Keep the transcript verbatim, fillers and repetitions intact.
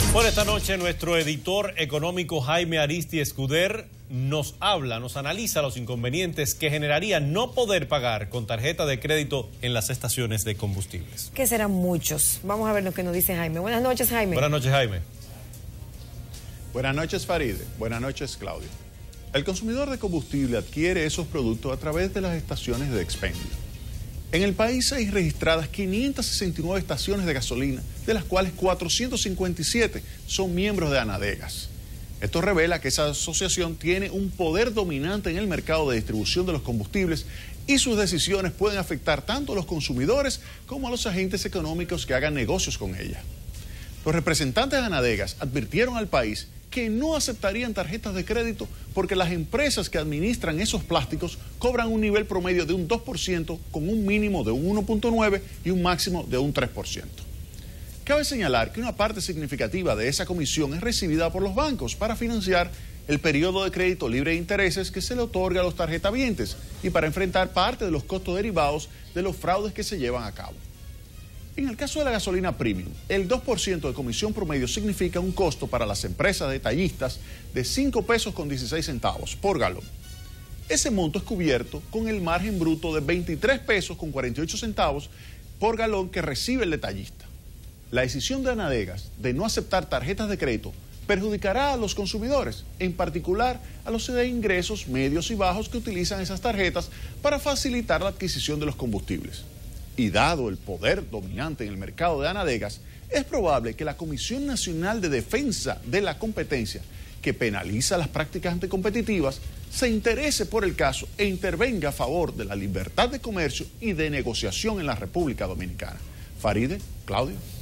Bueno, esta noche nuestro editor económico Jaime Aristi Escuder nos habla, nos analiza los inconvenientes que generaría no poder pagar con tarjeta de crédito en las estaciones de combustibles. Que serán muchos. Vamos a ver lo que nos dice Jaime. Buenas noches, Jaime. Buenas noches, Jaime. Buenas noches, Faride. Buenas noches, Claudio. El consumidor de combustible adquiere esos productos a través de las estaciones de expendio. En el país hay registradas quinientas sesenta y nueve estaciones de gasolina, de las cuales cuatrocientos cincuenta y siete son miembros de Anadegas. Esto revela que esa asociación tiene un poder dominante en el mercado de distribución de los combustibles y sus decisiones pueden afectar tanto a los consumidores como a los agentes económicos que hagan negocios con ella. Los representantes de Anadegas advirtieron al país que no aceptarían tarjetas de crédito porque las empresas que administran esos plásticos cobran un nivel promedio de un dos por ciento con un mínimo de un uno punto nueve por ciento y un máximo de un tres por ciento. Cabe señalar que una parte significativa de esa comisión es recibida por los bancos para financiar el periodo de crédito libre de intereses que se le otorga a los tarjetavientes y para enfrentar parte de los costos derivados de los fraudes que se llevan a cabo. En el caso de la gasolina premium, el dos por ciento de comisión promedio significa un costo para las empresas detallistas de cinco pesos con dieciséis centavos por galón. Ese monto es cubierto con el margen bruto de veintitrés pesos con cuarenta y ocho centavos por galón que recibe el detallista. La decisión de Anadegas de no aceptar tarjetas de crédito perjudicará a los consumidores, en particular a los de ingresos medios y bajos que utilizan esas tarjetas para facilitar la adquisición de los combustibles. Y dado el poder dominante en el mercado de Anadegas, es probable que la Comisión Nacional de Defensa de la Competencia, que penaliza las prácticas anticompetitivas, se interese por el caso e intervenga a favor de la libertad de comercio y de negociación en la República Dominicana. Faride, Claudio.